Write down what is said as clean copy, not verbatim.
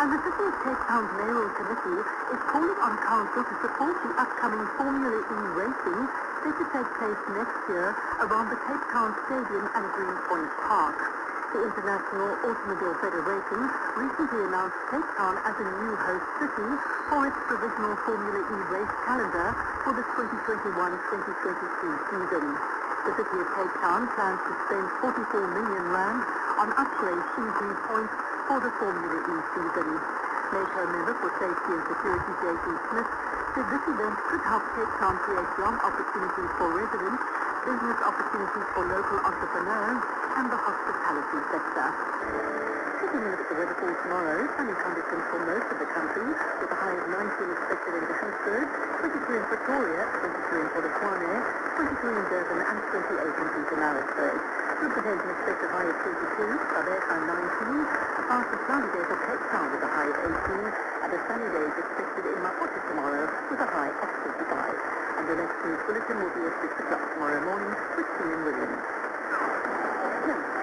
And the City of Cape Town's mayoral committee is calling on council to support the upcoming Formula E racing set to take place next year around the Cape Town Stadium and Greenpoint Park. The International Automobile Federation recently announced Cape Town as a new host city for its provisional Formula E race calendar for the 2021-2022 season. The City of Cape Town plans to spend 44 million rand on upgrade EV points for the Formula E season. NATO member for Safety and Security J.P. Smith said this event could help Cape Town create job opportunities for residents, business opportunities for local entrepreneurs, and the hospitality sector. Taking a look at the weather for tomorrow, sunny conditions for most of the country, with a high of 19 expected in Johannesburg, 22 in Pretoria, 22 in Polokwane, 22 in Durban, and 28 in Pietermaritzburg. Representing expected high of 22, Gqeberha 19, a partly cloudy day for Cape Town with a high of 18, and a sunny day is expected in Maputo tomorrow with a high of 25. And the next news bulletin will be at 6 o'clock tomorrow morning with Ian Williams.